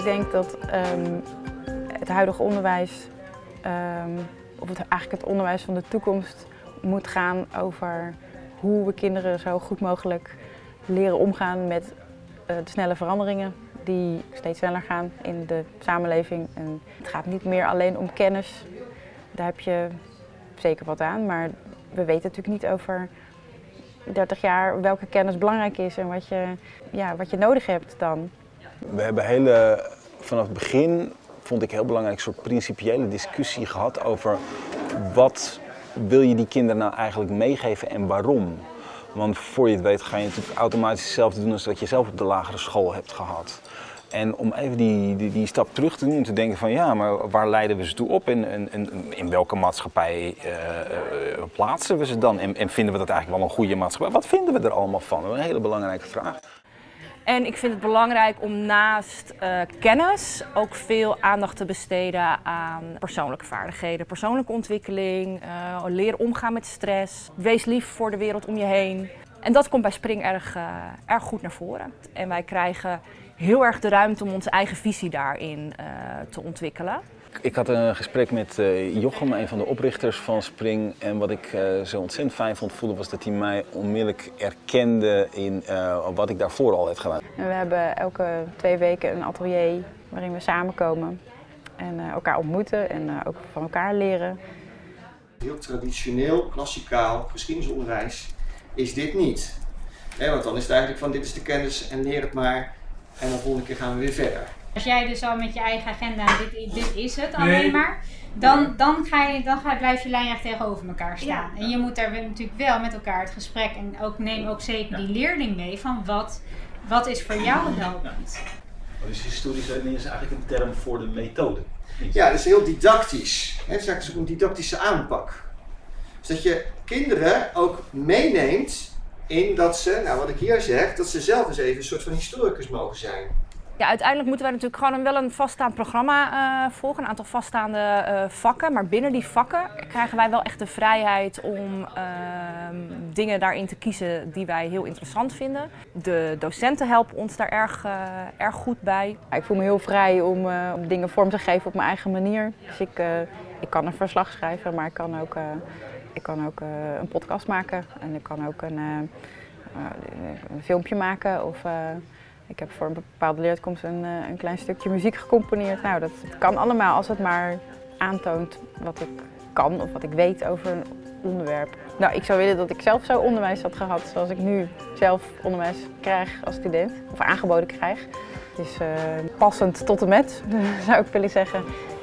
Ik denk dat het huidige onderwijs, of eigenlijk het onderwijs van de toekomst, moet gaan over hoe we kinderen zo goed mogelijk leren omgaan met de snelle veranderingen die steeds sneller gaan in de samenleving. En het gaat niet meer alleen om kennis, daar heb je zeker wat aan, maar we weten natuurlijk niet over 30 jaar welke kennis belangrijk is en wat je nodig hebt dan. We hebben vanaf het begin, vond ik heel belangrijk, een soort principiële discussie gehad over wat wil je die kinderen nou eigenlijk meegeven en waarom. Want voor je het weet ga je natuurlijk automatisch hetzelfde doen als dat je zelf op de lagere school hebt gehad. En om even die stap terug te doen, om te denken van ja, maar waar leiden we ze toe op en in welke maatschappij plaatsen we ze dan? En vinden we dat eigenlijk wel een goede maatschappij? Wat vinden we er allemaal van? Dat is een hele belangrijke vraag. En ik vind het belangrijk om naast kennis ook veel aandacht te besteden aan persoonlijke vaardigheden, persoonlijke ontwikkeling, leren omgaan met stress, wees lief voor de wereld om je heen. En dat komt bij Spring erg goed naar voren. En wij krijgen heel erg de ruimte om onze eigen visie daarin te ontwikkelen. Ik had een gesprek met Jochem, een van de oprichters van Spring. En wat ik zo ontzettend fijn vond voelen was dat hij mij onmiddellijk erkende in wat ik daarvoor al had gedaan. En we hebben elke 2 weken een atelier waarin we samenkomen en elkaar ontmoeten en ook van elkaar leren. Heel traditioneel, klassikaal geschiedenisonderwijs is dit niet. Want dan is het eigenlijk van dit is de kennis en leer het maar en de volgende keer gaan we weer verder. Als jij dus al met je eigen agenda, dit is het alleen maar, dan blijf je lijnrecht tegenover elkaar staan. Ja. En je moet daar natuurlijk wel met elkaar het gesprek en neem ook zeker die leerling mee van wat is voor jou helpend. Dus historisch leren is eigenlijk een term voor de methode. Ja, dat is heel didactisch. Het is eigenlijk een didactische aanpak. Dus dat je kinderen ook meeneemt in dat ze, nou wat ik hier zeg, dat ze zelf eens even een soort van historicus mogen zijn. Ja, uiteindelijk moeten wij natuurlijk gewoon wel een vaststaand programma volgen, een aantal vaststaande vakken. Maar binnen die vakken krijgen wij wel echt de vrijheid om dingen daarin te kiezen die wij heel interessant vinden. De docenten helpen ons daar erg goed bij. Ik voel me heel vrij om dingen vorm te geven op mijn eigen manier. Dus ik kan een verslag schrijven, maar ik kan ook een podcast maken en ik kan ook een filmpje maken. Of ik heb voor een bepaalde leertoekomst een klein stukje muziek gecomponeerd. Nou, dat kan allemaal als het maar aantoont wat ik kan of wat ik weet over een onderwerp. Nou, ik zou willen dat ik zelf zo onderwijs had gehad zoals ik nu zelf onderwijs krijg als student. Of aangeboden krijg. Dus passend tot en met, zou ik willen zeggen.